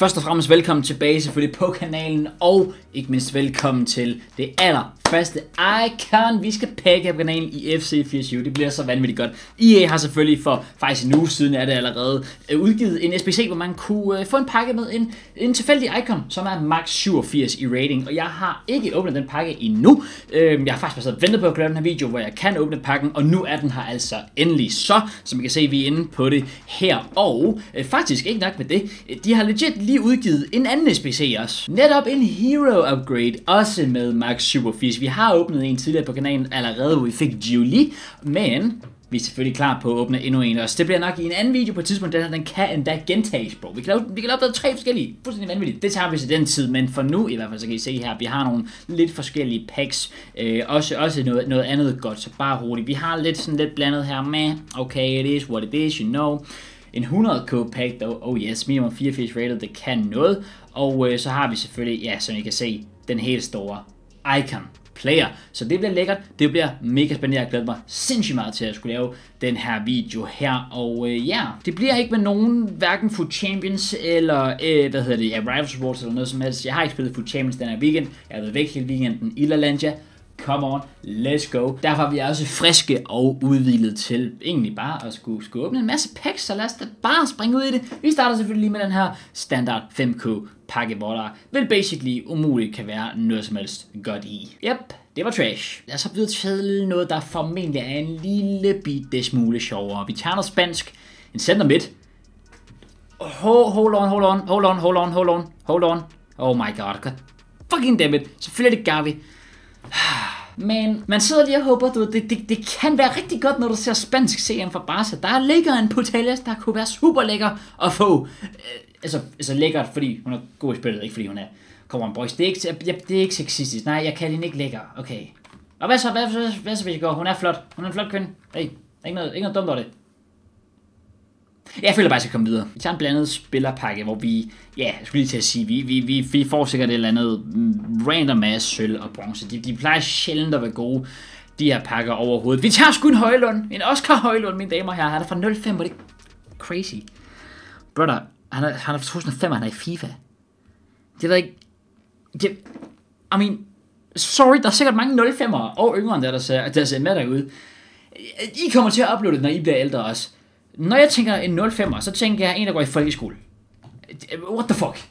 Først og fremmest velkommen tilbage selvfølgelig på kanalen, og ikke mindst velkommen til det allerførste icon, vi skal pakke på kanalen i FC 24. Det bliver så vanvittigt godt. EA har selvfølgelig for faktisk en uge siden er det allerede udgivet en SBC, hvor man kunne få en pakke med en tilfældig icon, som er max 87 i rating, og jeg har ikke åbnet den pakke endnu. Jeg har faktisk bare ventet på at gøre den her video, hvor jeg kan åbne pakken, og nu er den her altså endelig så, som I kan se, vi er inde på det her, og faktisk ikke nok med det, de har legit lige udgivet en anden SBC også. Netop en Hero Upgrade, også med max 87. Vi har åbnet en tidligere på kanalen allerede, hvor vi fik Julie, men vi er selvfølgelig klar på at åbne endnu en også. Det bliver nok i en anden video på et tidspunkt, den kan endda gentages, bro. Vi kan opdage 3 forskellige, fuldstændig vanvittigt. Det tager vi til den tid, men for nu i hvert fald, så kan I se her, vi har nogle lidt forskellige packs. Også noget andet godt, så bare roligt. Vi har lidt blandet her med, okay, it is what it is, you know. En 100k pack dog, oh yes, minimum 84 rated, det kan noget. Og så har vi selvfølgelig, ja, som I kan se, den helt store icon player. Så det bliver lækkert, det bliver mega spændende, jeg glæder mig sindssygt meget til at skulle lave den her video her. Og ja, det bliver ikke med nogen, hverken Foot Champions eller, Rivals Awards eller noget som helst. Jeg har ikke spillet Foot Champions den her weekend, jeg har været væk hele weekenden i La Landia. Come on, let's go. Derfor er vi også friske og udvilet til egentlig bare at skulle åbne en masse packs, så lad os da bare springe ud i det. Vi starter selvfølgelig lige med den her standard 5K pakke, hvor der vel basically umuligt kan være noget som helst godt i. Yep, det var trash. Lad os hoppe videre til noget, der formentlig er en lille bitte smule sjovere. Vi tager noget spansk, en center midt. Hold on. Oh my god, fucking dammit. Selvfølgelig er det Gavi. Men man sidder lige og håber, det kan være rigtig godt, når du ser spansk CM fra Barca. Der ligger en Putellas, der kunne være super lækker at få. Altså lækkert, fordi hun er god i spillet, ikke fordi hun er. Come on boys, det er ikke sexistisk. Nej, jeg kan hende ikke lækker. Okay. Og hvad så hvis jeg går? Hun er flot. Hun er en flot kvinde. Hey, ikke noget dumt over det. Jeg føler bare, at jeg skal komme videre. Vi tager en blandet spillerpakke, hvor vi, ja, jeg skulle lige til at sige, vi får sikkert et eller andet random ass sølv og bronze. De plejer sjældent at være gode, de her pakker overhovedet. Vi tager sgu en Højlund, en Oscar Højlund, mine damer her. Han er fra 05, og det er crazy. Brother, han er fra 2005, og han er i FIFA. Det ved ikke, I mean, sorry, der er sikkert mange 05'ere og yngre end der ser med derude. I kommer til at uploade det, når I bliver ældre også. Når jeg tænker en 05'er, så tænker jeg en, der går i folkeskole. What the fuck?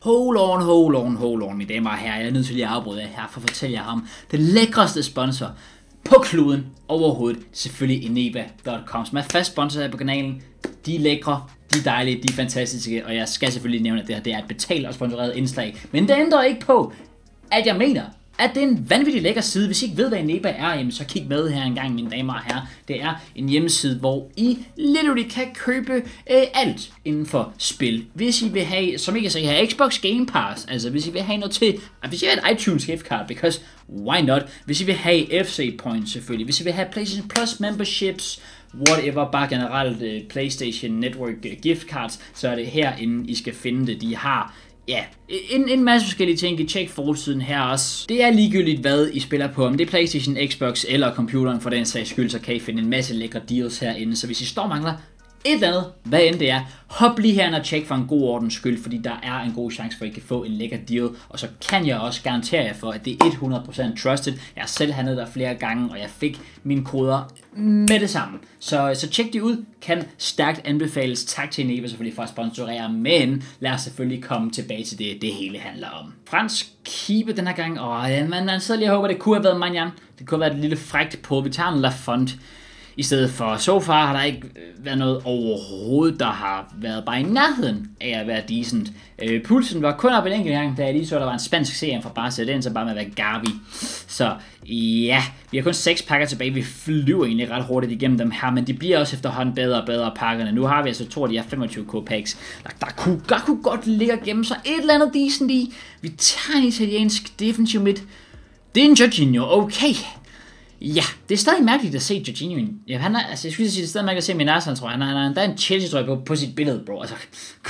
Hold on, mine damer og herrer. Jeg er nødt til lige at afbryde jer her, for at fortælle jer om den lækreste sponsor på kloden overhovedet. Selvfølgelig Eneba.com, som er fast sponsor her på kanalen. De er lækre, de er dejlige, de er fantastiske, og jeg skal selvfølgelig nævne, at det er et betalt og sponsoreret indslag. Men det ændrer ikke på, at jeg mener, at det er en vanvittig lækker side. Hvis I ikke ved, hvad Eneba er, jamen, så kig med her en gang, mine damer og herrer. Det er en hjemmeside, hvor I literally kan købe alt inden for spil. Hvis I vil have, som I kan se her, Xbox Game Pass, altså hvis I vil have noget til, hvis I vil have et iTunes gift card, because why not? Hvis I vil have FC Points selvfølgelig, hvis I vil have PlayStation Plus memberships, whatever, bare generelt PlayStation Network gift cards, så er det herinde, I skal finde det. De har ja, en masse forskellige ting. I tjek forsiden her også. Det er ligegyldigt, hvad I spiller på. Om det er PlayStation, Xbox eller computeren for den sags skyld, så kan I finde en masse lækre deals herinde. Så hvis I står og mangler et eller andet, hvad end det er, hop lige herinde og tjek for en god ordens skyld, fordi der er en god chance for, at I kan få en lækker deal. Og så kan jeg også garantere jer for, at det er 100% trusted. Jeg har selv handlet der flere gange, og jeg fik mine koder med det samme. Så tjek de ud. Kan stærkt anbefales. Tak til Eneba selvfølgelig for at sponsorere, men lad os selvfølgelig komme tilbage til det hele handler om. Fransk keeper den her gang. Man sidder lige og håber, det kunne have været Magnan. Det kunne have været et lille frækt på. Vi tager en Lafont i stedet for. So far har der ikke været noget overhovedet, der har været bare i nærheden af at være decent. Pulsen var kun op en enkelt gang, da jeg lige så, der var en spansk serie fra Barca, den så bare med at være Gavi. Så ja, vi har kun 6 pakker tilbage, vi flyver egentlig ret hurtigt igennem dem her, men de bliver også efterhånden bedre og bedre pakkerne. Nu har vi altså 2 af de her 25k packs, der kunne godt ligge og gemme sig et eller andet decent i. Vi tager en italiensk defensive midt. Det er en Jorginho, okay. Ja, det er stadig mærkeligt at se Jorginho. Ja, han er, altså jeg skulle sige, det er stadig mærkeligt at se Minarsan, tror jeg. Han har endda en Chelsea-trøje på sit billede, bro. Altså,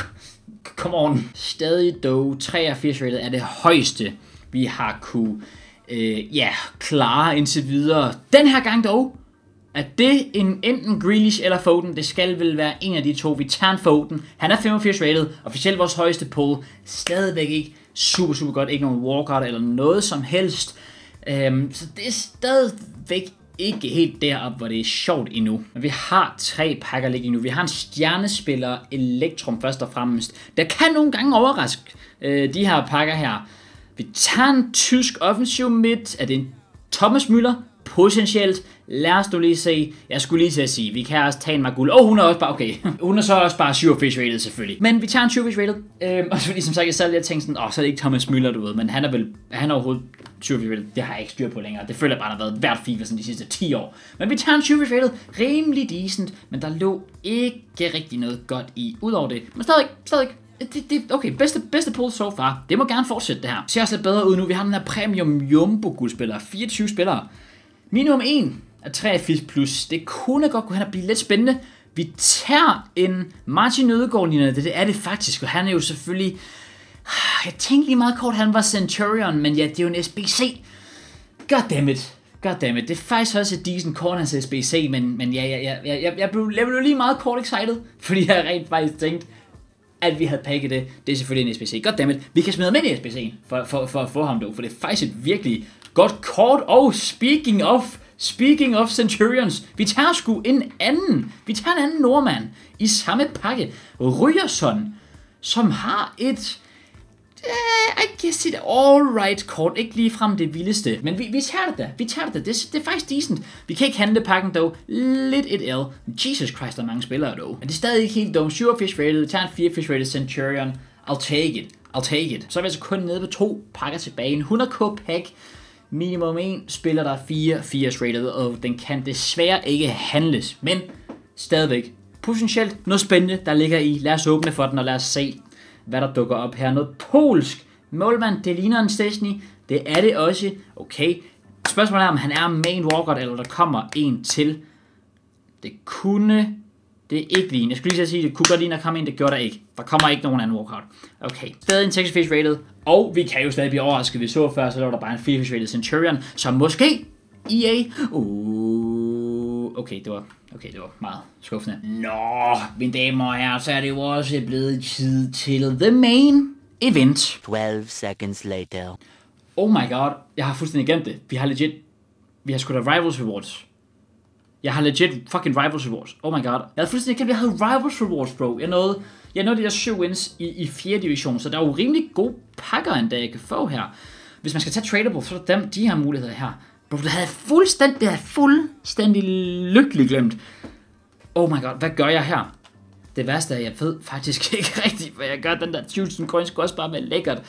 come on. Stadig dog 83 rated er det højeste, vi har kunne klare indtil videre. Den her gang dog Er det enten Grealish eller Foden? Det skal vel være en af de to. Vi tager en Foden. Han er 85 rated. Officielt vores højeste pull. Stadigvæk ikke super godt. Ikke nogen walkout eller noget som helst. Så det er stadigvæk ikke helt deroppe, hvor det er sjovt endnu. Men vi har 3 pakker ligge endnu. Vi har en stjernespiller, Elektrum først og fremmest. Der kan nogle gange overraske de her pakker her. Vi tager en tysk offensiv midt. Er det en Thomas Müller? Potentielt. Lad os nu lige se. Jeg skulle lige til at sige, vi kan også tage en Magul. Hun er også bare, okay. Hun er så også bare 87 rated selvfølgelig. Men vi tager en 87 rated. Og så fordi som sagt, jeg sad lige og tænkte sådan, så er det ikke Thomas Müller, du ved. Men han er overhovedet 87 rated. Det har jeg ikke styr på længere. Det føler jeg bare, der har været hvert FIFA sådan de sidste 10 år. Men vi tager en 87 rated. Rimelig decent. Men der lå ikke rigtig noget godt i. Udover det. Men stadig. Okay, bedste pull so far. Det må gerne fortsætte det her. Ser også lidt bedre ud nu. Vi har den her premium jumbo guldspiller. 24 spillere. Minimum 1 af 83 plus. Det kunne godt gå hen og blive lidt spændende. Vi tager en Martin Ødegaard lignende. Det er det faktisk. Og han er jo selvfølgelig... Jeg tænkte lige meget kort, han var Centurion. Men ja, det er jo en SBC. Goddammit. Det er faktisk også et decent kort, hans SBC. Men ja, jeg blev lige meget kort excited. Fordi jeg rent faktisk tænkte, at vi havde pakket det. Det er selvfølgelig en SBC. Goddammit. Vi kan smide ham ind i SBC'en for at få ham dog. For det er faktisk et virkelig godt kort. Og speaking of Centurions, vi tager sgu en anden nordmand i samme pakke. Ryerson, som har et... I guess it alright kort. Ikke lige frem det vildeste. Men vi tager det da. Det er faktisk decent. Vi kan ikke handle pakken dog. Lidt et L. Jesus Christ, der er mange spillere dog. Men det er stadig ikke helt dumt. 87 rated. Vi tager en 84 rated Centurion. I'll take it. Så er vi altså kun nede på 2 pakker tilbage. En 100k pack. Minimum 1 spiller, der er 84 rated. Og den kan desværre ikke handles. Men stadigvæk potentielt noget spændende, der ligger i. Lad os åbne for den, og lad os se, hvad der dukker op her. Noget polsk målmand, det ligner en Szczesny. Det er det også. Okay. Spørgsmålet er, om han er main walkout, eller der kommer en til. Det kunne... Det er ikke lignende. Jeg skulle lige sige, det kunne godt ligne, at komme en. Det gjorde der ikke. Der kommer ikke nogen anden walkout. Okay. Stadig en 86 rated. Og vi kan jo stadig blive overrasket. Vi så før, så var der bare en 84 rated Centurion. Så måske EA... Okay, det var meget skuffende. Nå, mine damer og herrer, så er det jo også blevet tid til the main event. 12 seconds later. Oh my god, jeg har fuldstændig glemt det. Vi har sgu da Rivals Rewards. Jeg har legit fucking Rivals Rewards. Oh my god. Jeg havde fuldstændig glemt, at jeg havde Rivals Rewards, bro. Jeg nåede de der 7 wins i 4. division, så der er jo rimelig gode pakker endda, jeg kan få her. Hvis man skal tage tradable, så er der de her muligheder her. Bro, det havde jeg fuldstændig lykkelig glemt. Oh my god, hvad gør jeg her? Det værste er, at jeg ved faktisk ikke rigtigt, hvad jeg gør. Den der 1000 coins skulle også bare være lækkert.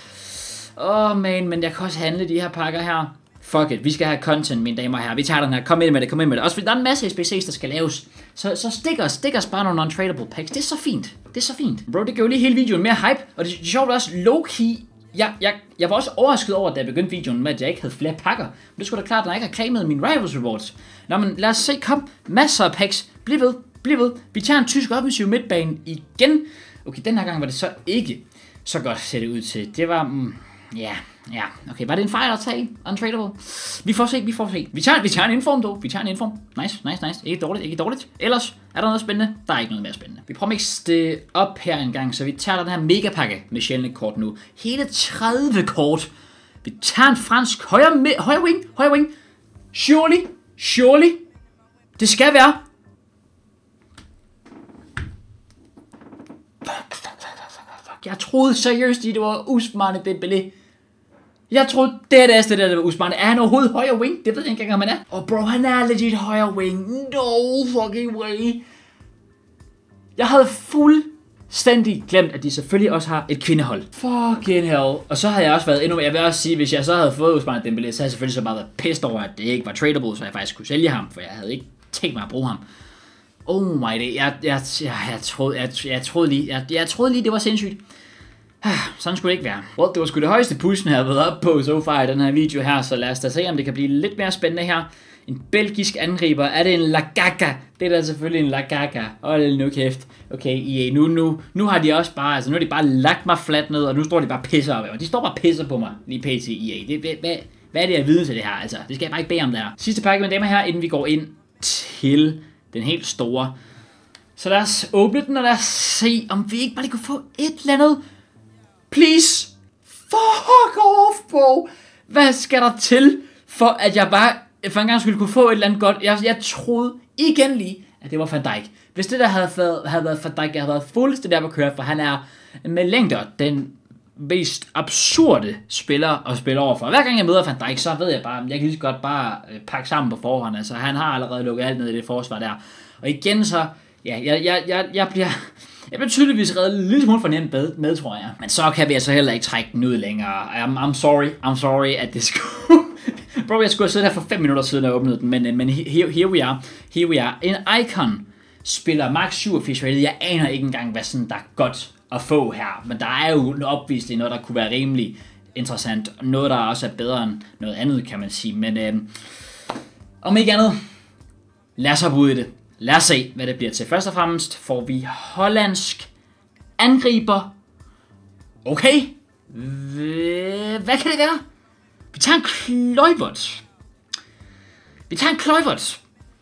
Men jeg kan også handle de her pakker her. Fuck it, vi skal have content, mine damer og herrer. Vi tager den her, kom ind med det. Også fordi der er en masse SBC's, der skal laves. Så stik os bare nogle non-tradable packs. Det er så fint. Bro, det gør jo lige hele videoen mere hype. Og det er sjovt også low-key. Jeg var også overrasket over, da jeg begyndte videoen med, at jeg ikke havde flere pakker. Men det skulle da klart, når jeg ikke har claimet mine Rivals Rewards. Nå, men lad os se, kom. Masser af packs. Bliv ved. Vi tager en tysk offensiv midtbane igen. Okay, den her gang var det så ikke så godt, ser det ud til. Det var... Ja. Okay, var det en fejl at tage? Untradable? Vi får se. Vi tager en inform dog. Nice. Ikke dårligt. Ellers er der noget spændende. Der er ikke noget mere spændende. Vi prøver at mixe det op her en gang, så vi tager den her megapakke med sjældne kort nu. Hele 30 kort. Vi tager en fransk højre wing. Surely. Det skal være. Jeg troede seriøst, det var Ousmane Dembélé. Jeg troede, det der var Ousmane. Er han overhovedet højre wing? Det ved jeg ikke engang, om han er. Bro, han er legit højre wing. No fucking way. Jeg havde fuldstændig glemt, at de selvfølgelig også har et kvindehold. Fucking hell. Og så havde jeg også været endnu mere. Jeg vil også sige, hvis jeg så havde fået Ousmane Dembélé, så havde jeg selvfølgelig så bare været pissed over, at det ikke var tradable, så jeg faktisk kunne sælge ham, for jeg havde ikke tænkt mig at bruge ham. Oh my god. Jeg troede lige, det var sindssygt. Sådan skulle det ikke være. Well, det var sgu det højeste pushen, jeg har været op på so far i den her video her, så lad os da se, om det kan blive lidt mere spændende her. En belgisk angriber. Er det en Lagaka? Det er da selvfølgelig en Lagaka. Hold nu kæft. Okay, EA, nu har de også bare, nu har de bare lagt mig fladt ned, og nu står de bare pisser op. De står bare pisser på mig, lige pt. EA. Hvad er det, jeg vide til det her, altså? Det skal jeg bare ikke bede om der. Sidste pakke med dem her, inden vi går ind til den helt store. Så lad os åbne den, og lad os se, om vi ikke bare lige kunne få et eller andet. Please. Fuck off, bro. Hvad skal der til, for at jeg bare for en gang skulle kunne få et eller andet godt? Jeg troede igen lige, at det var Van Dijk. Hvis det der havde været Van Dijk, jeg havde været fuldstændig der på køre, for han er med længder den mest absurde spiller at spille overfor. Hver gang jeg møder Van Dijk, så ved jeg bare, jeg kan lige så godt bare pakke sammen på forhånd. Altså, han har allerede lukket alt ned i det forsvar der. Og igen så, ja, jeg bliver tydeligvis reddet en lille smule for nemt med, tror jeg. Men så kan vi altså heller ikke trække den ud længere. I'm sorry, at det skulle... Bro, jeg skulle have siddet her for 5 minutter siden og åbnet den, men here we are. En Icon spiller max 87 rated. Jeg aner ikke engang, hvad sådan der er godt at få her. Men der er jo opvist noget, der kunne være rimelig interessant. Noget, der også er bedre end noget andet, kan man sige. Men om ikke andet, lad os hoppe ud i det. Lad os se, hvad det bliver til. Først og fremmest får vi hollandsk angriber. Okay. Hvad kan det være? Vi tager en Kluivert.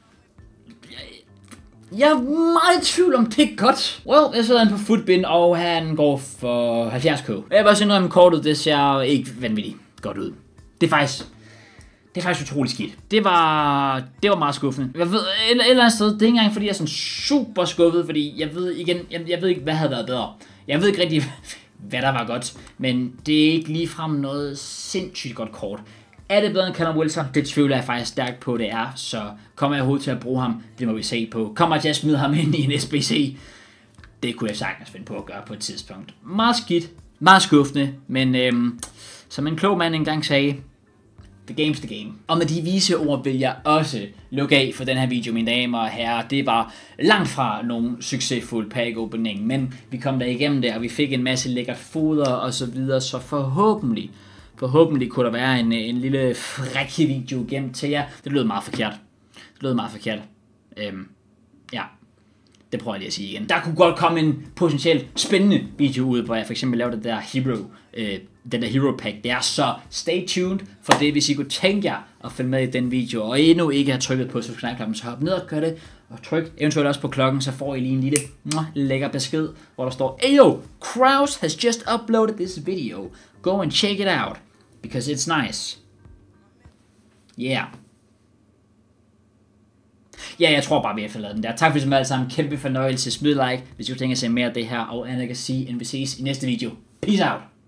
Jeg er meget i tvivl om det er godt. Well, jeg sidder han på Footbin, og han går for 70k. Jeg vil også indrømme kortet, det ser ikke vanvittigt godt ud. Det er faktisk utroligt skidt. Det var meget skuffende. Jeg ved, et eller andet sted, det er ikke engang fordi jeg er sådan super skuffet, fordi jeg ved ikke, hvad havde været bedre. Jeg ved ikke rigtig, hvad der var godt, men det er ikke ligefrem noget sindssygt godt kort. Er det bedre end Callum Wilson? Det tvivler jeg faktisk stærkt på, det er. Så kommer jeg overhovedet til at bruge ham? Det må vi se på. Kommer jeg til at smide ham ind i en SBC? Det kunne jeg sagtens finde på at gøre på et tidspunkt. Meget skidt, meget skuffende, men som en klog mand engang sagde, the game's the game. Og med de vise ord vil jeg også lukke af for den her video, mine damer og herrer. Det var langt fra nogen succesfuld pack opening, men vi kom der igennem det, og vi fik en masse lækkert foder og så videre, så forhåbentlig kunne der være en lille frække video gemt til jer. Det lød meget forkert. Ja, det prøver jeg lige at sige igen. Der kunne godt komme en potentielt spændende video ud, hvor jeg for eksempel laver det der den der hero pack der, så stay tuned for det, hvis I kunne tænke jer at følge med i den video, og endnu ikke har trykket på subscribe-knappen, så hop ned og gør det, og tryk eventuelt også på klokken, så får I lige en lille lækker besked, hvor der står, Ayo, Kraus has just uploaded this video, go and check it out, because it's nice. Yeah. Ja, jeg tror bare, vi har forladet den der. Tak fordi I alle sammen. Kæmpe fornøjelse. Smid like, hvis I kunne tænke at se mere af det her, og andet kan sige, end vi ses i næste video. Peace out.